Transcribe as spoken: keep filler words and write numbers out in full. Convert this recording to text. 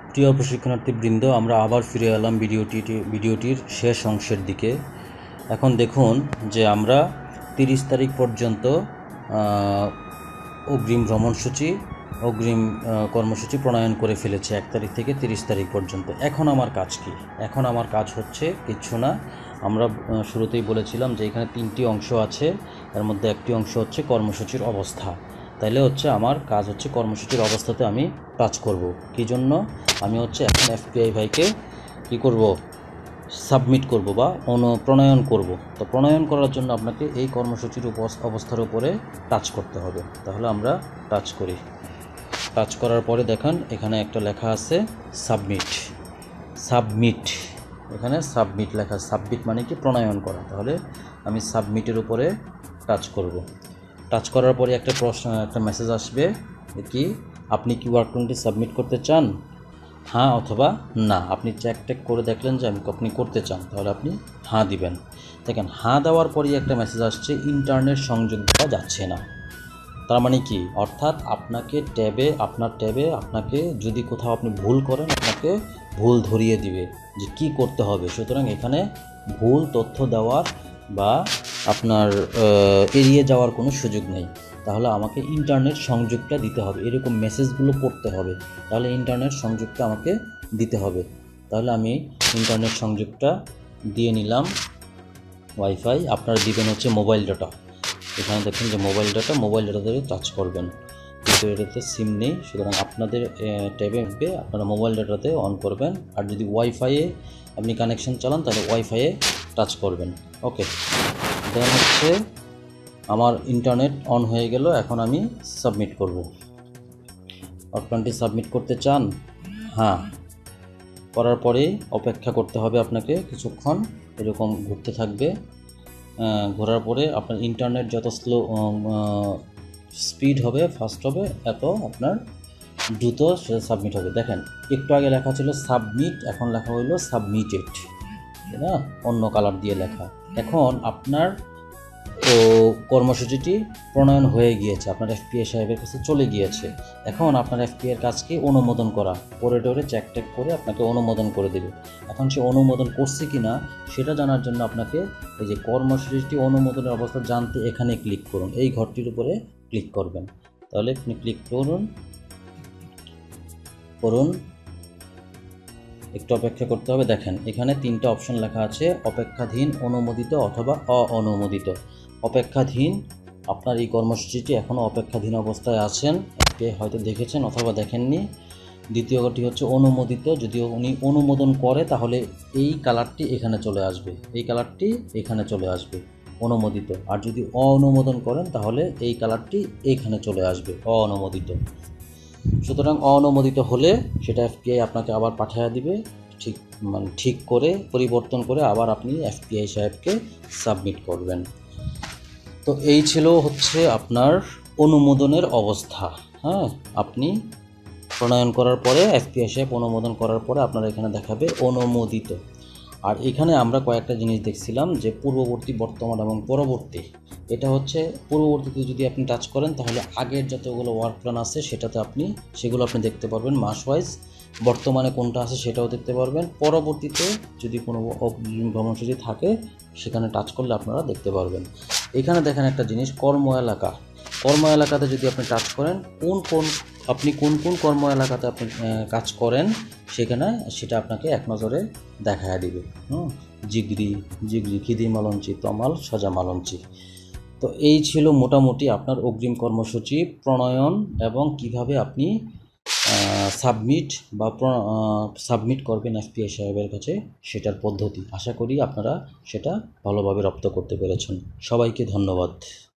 প্রিয় প্রশিক্ষণার্থীবৃন্দ, আমরা আবার ফিরে এলাম ভিডিওটি ভিডিওটির শেষ অংশের দিকে। এখন দেখুন যে আমরা তিরিশ তারিখ পর্যন্ত অগ্রিম ভ্রমণসূচি অগ্রিম কর্মসূচি প্রণয়ন করে ফেলেছি, এক তারিখ থেকে তিরিশ তারিখ পর্যন্ত। এখন আমার কাজ কি? এখন আমার কাজ হচ্ছে কিচ্ছু না। আমরা শুরুতেই বলেছিলাম যে এখানে তিনটি অংশ আছে, এর মধ্যে একটি অংশ হচ্ছে কর্মসূচির অবস্থা। তাইলে হচ্ছে আমার কাজ হচ্ছে কর্মসূচির অবস্থাতে আমি টাচ করব। কী জন্য? আমি হচ্ছে এখন এফপিআই ভাইকে কী করব? সাবমিট করব বা প্রণয়ন করব। তো প্রণয়ন করার জন্য আপনাকে এই কর্মসূচির অবস্থার উপরে টাচ করতে হবে। তাহলে আমরা টাচ করি। টাচ করার পরে দেখেন এখানে একটা লেখা আছে সাবমিট। সাবমিট এখানে সাবমিট লেখা। সাবমিট মানে কি? প্রণয়ন করা। তাহলে আমি সাবমিটের উপরে টাচ করব। টাচ করার পরে একটা প্রশ্ন একটা মেসেজ আসবে কি, আপনি কি ওয়ার্ক প্ল্যানটি সাবমিট করতে চান? হ্যাঁ অথবা না। আপনি চেক টেক করে দেখলেন যে আমি আপনি করতে চান, তাহলে আপনি হ্যাঁ দিবেন। দেখেন হ্যাঁ দেওয়ার পরেই একটা মেসেজ আসছে ইন্টারনেট সংযোগ দেওয়া যাচ্ছে না। তার মানে কি? অর্থাৎ আপনাকে ট্যাবে আপনার ট্যাবে আপনাকে যদি কোথাও আপনি ভুল করেন, আপনাকে ভুল ধরিয়ে দিবে যে কি করতে হবে। সুতরাং এখানে ভুল তথ্য দেওয়ার বা আপনার এড়িয়ে যাওয়ার কোনো সুযোগ নেই। তাহলে আমাকে ইন্টারনেট সংযোগটা দিতে হবে, এরকম মেসেজগুলো পড়তে হবে। তাহলে ইন্টারনেট সংযোগটা আমাকে দিতে হবে। তাহলে আমি ইন্টারনেট সংযোগটা দিয়ে নিলাম। ওয়াইফাই আপনারা দিবেন হচ্ছে মোবাইল ডাটা। এখানে দেখুন যে মোবাইল ডাটা, মোবাইল ডাটা দিয়ে টাচ করবেন, কিন্তু এটাতে সিম নেই। সুতরাং আপনাদের ট্যাবে আপনারা মোবাইল ডাটাতে অন করবেন। আর যদি ওয়াইফাইয়ে আপনি কানেকশন চালান তাহলে ওয়াইফাইয়ে টাচ করবেন। ওকে, দেন হচ্ছে আমার ইন্টারনেট অন হয়ে গেল। এখন আমি সাবমিট করব। আপনারটি সাবমিট করতে চান? হ্যাঁ। করার পরে অপেক্ষা করতে হবে আপনাকে কিছুক্ষণ, এরকম ঘুরতে থাকবে। ঘোরার পরে আপনার ইন্টারনেট যত স্লো স্পিড হবে, ফাস্ট হবে, এত আপনার দ্রুত সেটা সাবমিট হবে। দেখেন একটু আগে লেখা ছিল সাবমিট, এখন লেখা হইল সাবমিটেড, তাই না? অন্য কালার দিয়ে লেখা। এখন আপনার ও কর্মসূচিটি প্রণয়ন হয়ে গিয়েছে, আপনার এফপিআই সাহেবের কাছে চলে গিয়েছে। এখন আপনার এফপিআই এর কাজকে অনুমোদন করা, পরে টোরে চেক টেক করে আপনাকে অনুমোদন করে দেবে। এখন সে অনুমোদন করছে কি না সেটা জানার জন্য আপনাকে এই যে কর্মসূচিটি অনুমোদনের অবস্থা জানতে এখানে ক্লিক করুন, এই ঘরটির উপরে ক্লিক করবেন। তাহলে আপনি ক্লিক করুন করুন একটু অপেক্ষা করতে হবে। দেখেন এখানে তিনটা অপশন লেখা আছে, অপেক্ষাধীন, অনুমোদিত অথবা অ-অনুমোদিত। অপেক্ষাধীন, আপনার এই কর্মসূচিটি এখনও অপেক্ষাধীন অবস্থায় আছেন, হয়তো দেখেছেন অথবা দেখেননি। দ্বিতীয়টি হচ্ছে অনুমোদিত, যদিও উনি অনুমোদন করে তাহলে এই কালারটি এখানে চলে আসবে, এই কালারটি এখানে চলে আসবে অনুমোদিত। আর যদি অ-অনুমোদন করেন তাহলে এই কালারটি এইখানে চলে আসবে, অ-অনুমোদিত। সুতরাং অ-অনুমোদিত হলে সেটা এফপিআই আপনাকে আবার পাঠিয়ে দিবে, ঠিক মানে ঠিক করে পরিবর্তন করে আবার আপনি এফপিআই সাহেবকে সাবমিট করবেন। তো এই ছিল হচ্ছে আপনার অনুমোদনের অবস্থা। হ্যাঁ, আপনি প্রণয়ন করার পরে এফপিআই সাহেব অনুমোদন করার পরে আপনার এখানে দেখাবে অনুমোদিত। আর এখানে আমরা কয়েকটা জিনিস দেখছিলাম যে পূর্ববর্তী, বর্তমান এবং পরবর্তী। এটা হচ্ছে পূর্ববর্তীতে যদি আপনি টাচ করেন তাহলে আগের যতগুলো ওয়ার্ক প্ল্যান আছে সেটাতে আপনি সেগুলো আপনি দেখতে পারবেন মাস ওয়াইজ। বর্তমানে কোনটা আছে সেটাও দেখতে পারবেন। পরবর্তীতে যদি কোনো কর্মসূচি থাকে সেখানে টাচ করলে আপনারা দেখতে পারবেন। এখানে দেখেন একটা জিনিস, কর্ম এলাকা। কর্ম এলাকাতে যদি আপনি টাচ করেন, কোন কোন আপনি কোন কোন কর্ম এলাকাতে আপনি কাজ করেন সেখানে সেটা আপনাকে এক নজরে দেখা দিবে। হুম জিগরি জিগরি খিদি মালঞ্চি, তমাল, সাজা মালঞ্চি। তো এই ছিল মোটামুটি আপনার অগ্রিম কর্মসূচি প্রণয়ন এবং কিভাবে আপনি সাবমিট বা সাবমিট করবেন এফপিআই সাহেবের কাছে সেটার পদ্ধতি। আশা করি আপনারা সেটা ভালোভাবে রপ্ত করতে পেরেছেন। সবাইকে ধন্যবাদ।